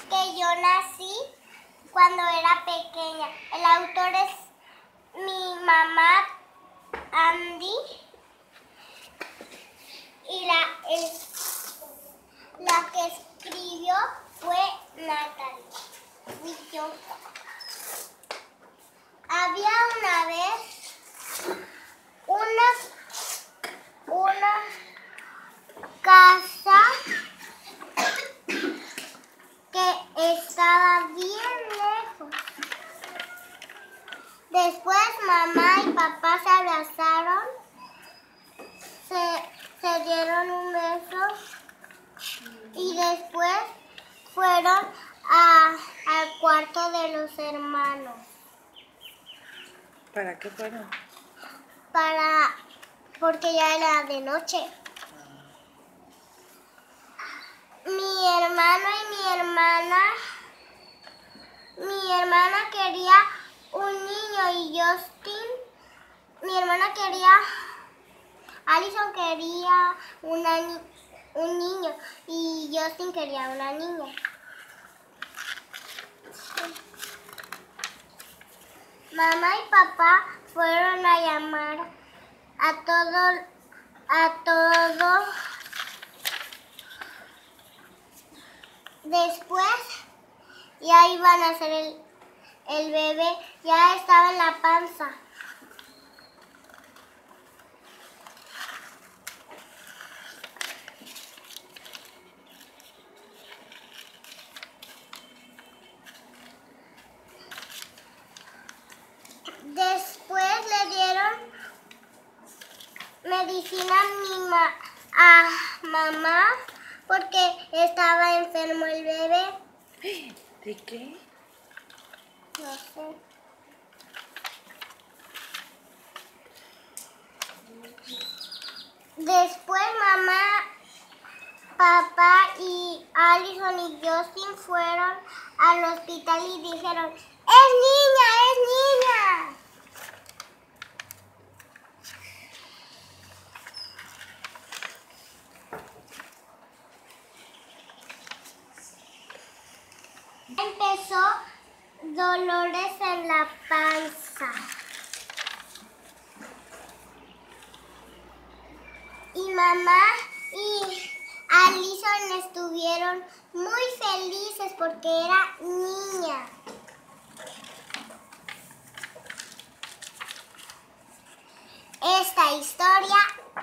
que yo nací cuando era pequeña. El autor es mi mamá, Andy, y la que escribió fue Natalie. Y yo. Había una vez una casa que estaba bien lejos. Después mamá y papá se abrazaron, se dieron un beso y después fueron al cuarto de los hermanos. ¿Para qué fueron? Porque ya era de noche. Mi hermano y mi hermana quería un niño y Alison quería un niño y Justin quería una niña. Mamá y papá fueron a llamar a todos. Después ya iban a hacer el bebé, ya estaba en la panza. Después le dieron medicina a mamá porque estaba enfermo el bebé. ¿De qué? No sé. Después mamá, papá y Alison y Justin fueron al hospital y dijeron, ¡es niña, es niña! Empezó dolores en la panza. Y mamá y Alison estuvieron muy felices porque era niña. Esta historia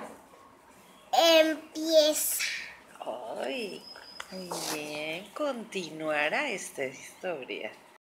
empieza. Ay, muy bien, continuará esta historia.